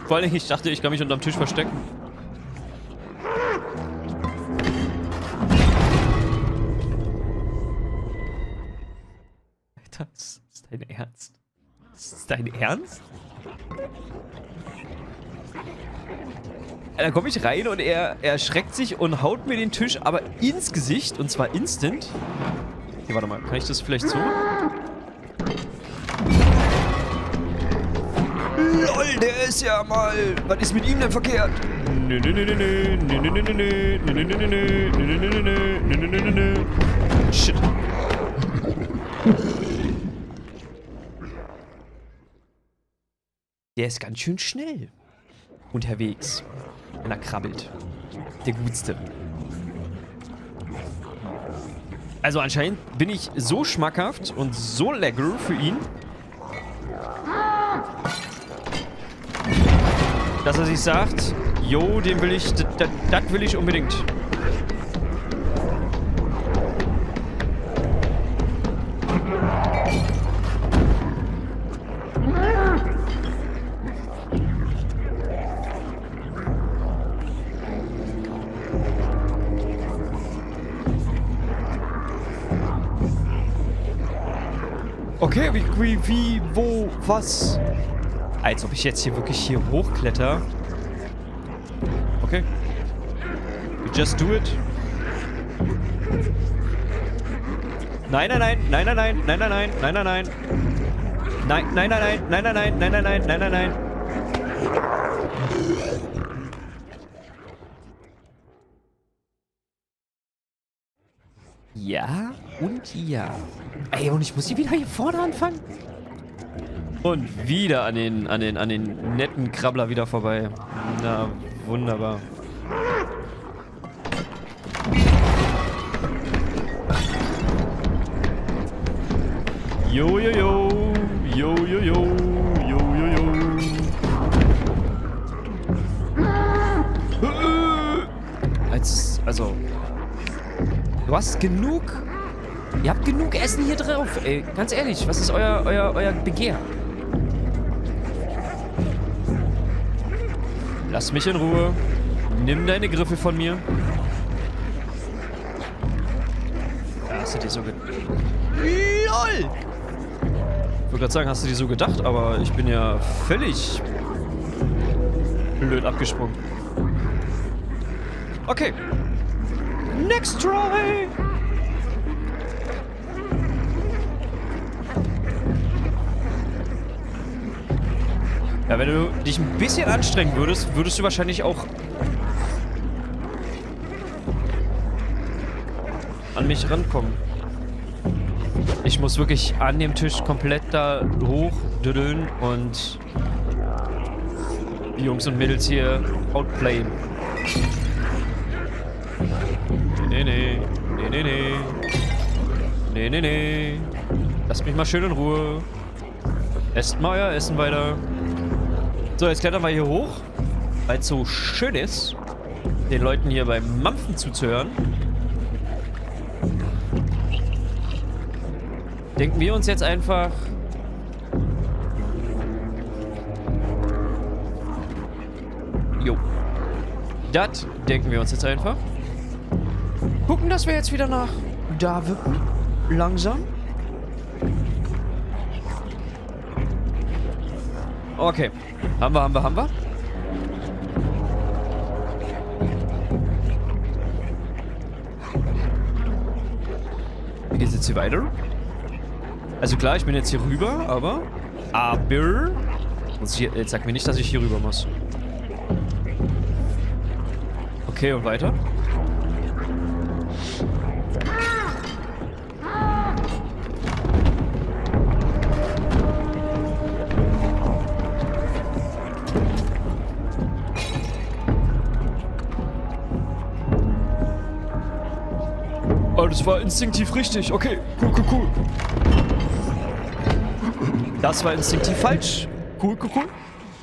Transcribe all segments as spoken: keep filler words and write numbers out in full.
Vor allem, ich dachte, ich kann mich unterm Tisch verstecken. Alter, ist das dein Ernst? Ist das dein Ernst? Dann komme ich rein und er, er erschreckt sich und haut mir den Tisch aber ins Gesicht. Und zwar instant. Okay, warte mal. Kann ich das vielleicht so? LOL, der ist ja mal... Was ist mit ihm denn verkehrt? Nö, nö, nö, nö, nö, nö, nö, nö, nö, nö, nö, nö, nö, nö, nö, nö, nö, nö. Shit. Der ist ganz schön schnell unterwegs, wenn er krabbelt. Der Gutste. Also anscheinend bin ich so schmackhaft und so lecker für ihn, dass er sich sagt, jo, den will ich, das will ich unbedingt. Okay, wie, wie, wie, wo, was? Als ob ich jetzt hier wirklich hier hochkletter. Okay. We just do it. Nein, nein, nein, nein, nein, nein, nein, nein, nein, nein, nein. Nein, nein, nein, nein, nein, nein, nein, nein, nein, nein, nein, nein, nein. Ja und ja. Ey, und ich muss hier wieder hier vorne anfangen? Und wieder an den, an den, an den netten Krabbler wieder vorbei. Na, wunderbar. Jo, jo, jo. Jo, jo, jo. Jo, jo, jo. Als, also... Du hast genug... Ihr habt genug Essen hier drauf, ey. Ganz ehrlich, was ist euer, euer, euer Begehr? Lass mich in Ruhe. Nimm deine Griffe von mir. Ja, hast du dir so gedacht? LOL! Ich wollte gerade sagen, hast du dir so gedacht, aber ich bin ja völlig blöd abgesprungen. Okay. Next try! Ja, wenn du dich ein bisschen anstrengen würdest, würdest du wahrscheinlich auch an mich rankommen. Ich muss wirklich an dem Tisch komplett da hoch düdeln und die Jungs und Mädels hier outplayen. Nee, nee, nee, nee, nee. Nee, nee, nee. Lasst mich mal schön in Ruhe. Esst mal euer Essen weiter. So, jetzt klettern wir hier hoch, weil es so schön ist, den Leuten hier beim Mampfen zuzuhören. Denken wir uns jetzt einfach... Jo. Das denken wir uns jetzt einfach. Gucken, dass wir jetzt wieder nach da wippen. Langsam. Okay. Haben wir, haben wir, haben wir. Wie geht's jetzt hier weiter? Also klar, ich bin jetzt hier rüber, aber... Aber... Muss ich hier, jetzt sag mir nicht, dass ich hier rüber muss. Okay, und weiter? Oh, das war instinktiv richtig. Okay, cool, cool, cool. Das war instinktiv falsch. Cool, cool, cool.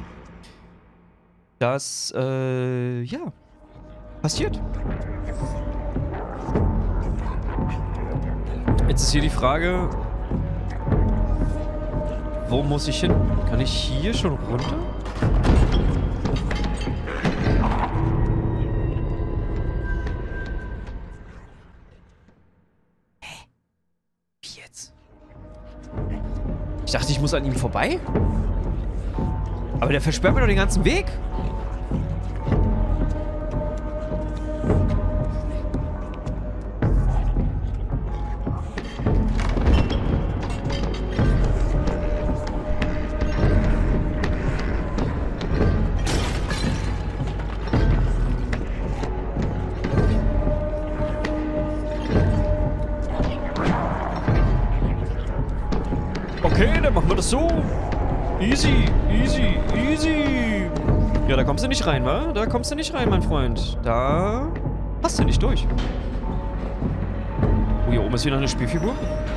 Das, äh, ja. Passiert. Jetzt ist hier die Frage, wo muss ich hin? Kann ich hier schon runter? Hä? Wie jetzt? Ich dachte, ich muss an ihm vorbei? Aber der versperrt mir doch den ganzen Weg. Okay, dann machen wir das so. Easy, easy, easy. Ja, da kommst du nicht rein, wa? Da kommst du nicht rein, mein Freund. Da passt du nicht durch. Oh, hier oben ist wieder eine Spielfigur.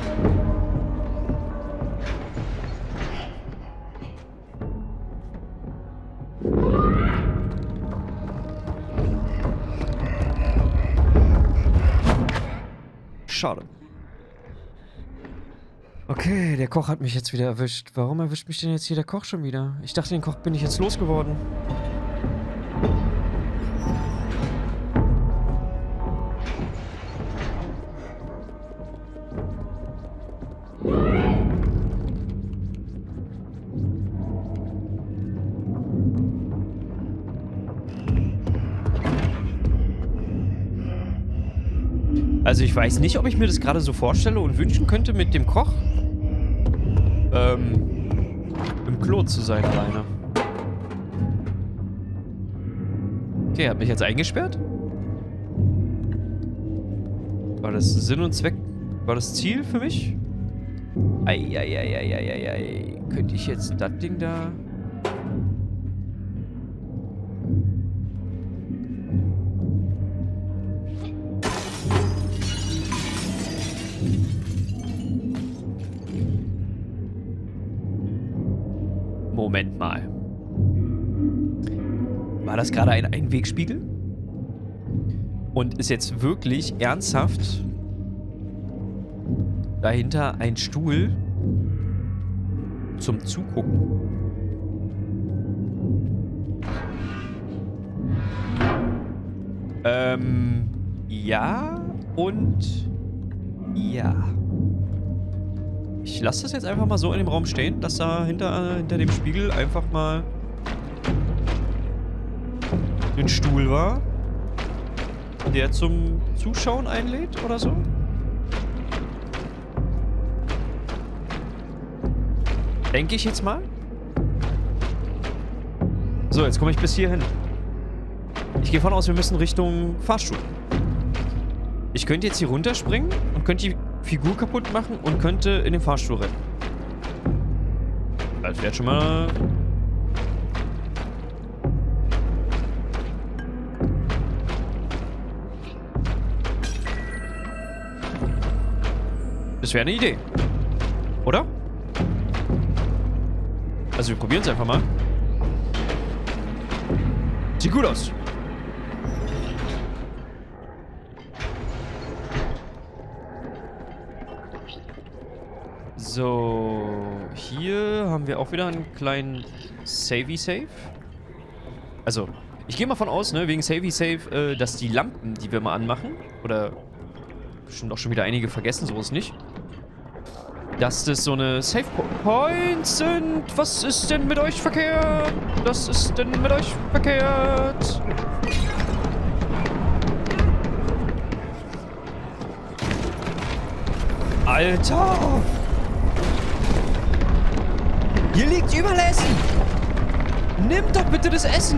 Schade. Okay, der Koch hat mich jetzt wieder erwischt. Warum erwischt mich denn jetzt hier der Koch schon wieder? Ich dachte, den Koch bin ich jetzt losgeworden. Also ich weiß nicht, ob ich mir das gerade so vorstelle und wünschen könnte, mit dem Koch ähm, im Klo zu sein alleine. Okay, er hat mich jetzt eingesperrt. War das Sinn und Zweck? War das Ziel für mich? Eieieiei. Könnte ich jetzt das Ding da... Moment mal. War das gerade ein Einwegspiegel? Und ist jetzt wirklich ernsthaft dahinter ein Stuhl zum Zugucken? Ähm, ja und ja. Ich lasse das jetzt einfach mal so in dem Raum stehen, dass da hinter, hinter dem Spiegel einfach mal ein Stuhl war, der zum Zuschauen einlädt oder so. Denke ich jetzt mal. So, jetzt komme ich bis hierhin. Ich gehe von aus, wir müssen Richtung Fahrstuhl. Ich könnte jetzt hier runterspringen und könnte die Figur kaputt machen und könnte in den Fahrstuhl rennen. Das wäre schon mal... Das wäre eine Idee. Oder? Also wir probieren es einfach mal. Sieht gut aus. So, hier haben wir auch wieder einen kleinen Savey-Save. Also, ich gehe mal von aus, ne, wegen Savey-Save, äh, dass die Lampen, die wir mal anmachen, oder bestimmt auch schon wieder einige vergessen, so ist nicht, dass das so eine Save-Points sind. Was ist denn mit euch verkehrt? Was ist denn mit euch verkehrt? Alter! Hier liegt überall Essen! Nimm doch bitte das Essen!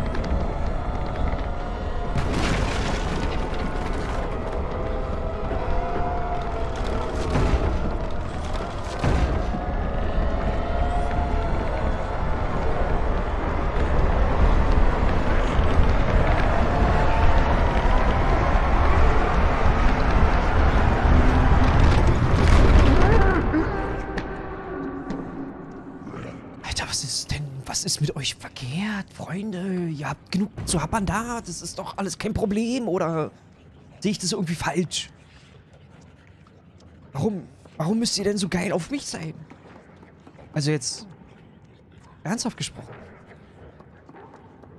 Was ist mit euch verkehrt, Freunde? Ihr habt genug zu happern da. Das ist doch alles kein Problem, oder sehe ich das irgendwie falsch? Warum, warum müsst ihr denn so geil auf mich sein? Also jetzt ernsthaft gesprochen.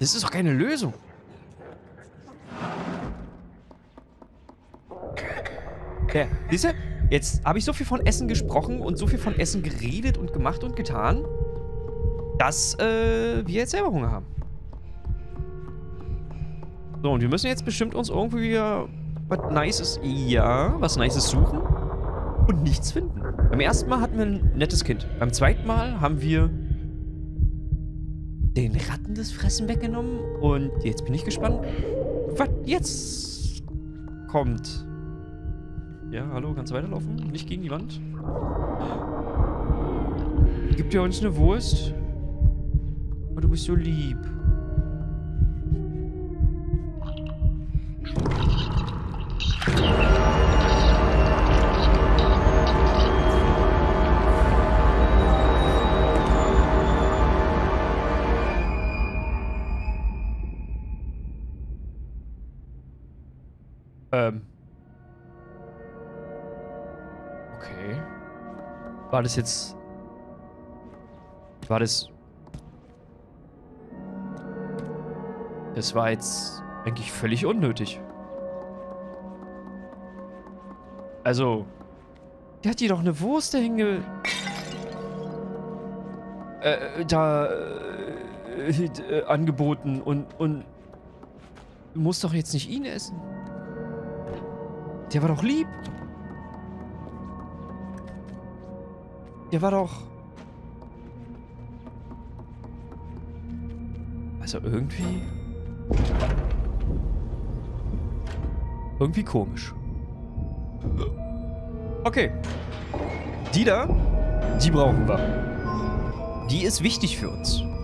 Das ist doch keine Lösung. Ja, siehst du? Jetzt habe ich so viel von Essen gesprochen und so viel von Essen geredet und gemacht und getan, dass äh, wir jetzt selber Hunger haben. So, und wir müssen jetzt bestimmt uns irgendwie wieder was Nices, ja, was Nices suchen und nichts finden. Beim ersten Mal hatten wir ein nettes Kind. Beim zweiten Mal haben wir den Ratten das Fressen weggenommen. Und jetzt bin ich gespannt, was jetzt kommt. Ja, hallo, kannst du weiterlaufen? Nicht gegen die Wand. Gibt ihr uns eine Wurst? Oh, du bist so lieb. Ähm. Okay. War das jetzt... War das... Das war jetzt eigentlich völlig unnötig. Also... Die hat dir doch eine Wurst dahin ge... Äh, da... Äh, äh, angeboten und... und... Du musst doch jetzt nicht ihn essen. Der war doch lieb. Der war doch... Also irgendwie... Irgendwie komisch. Okay. Die da, die brauchen wir. Die ist wichtig für uns.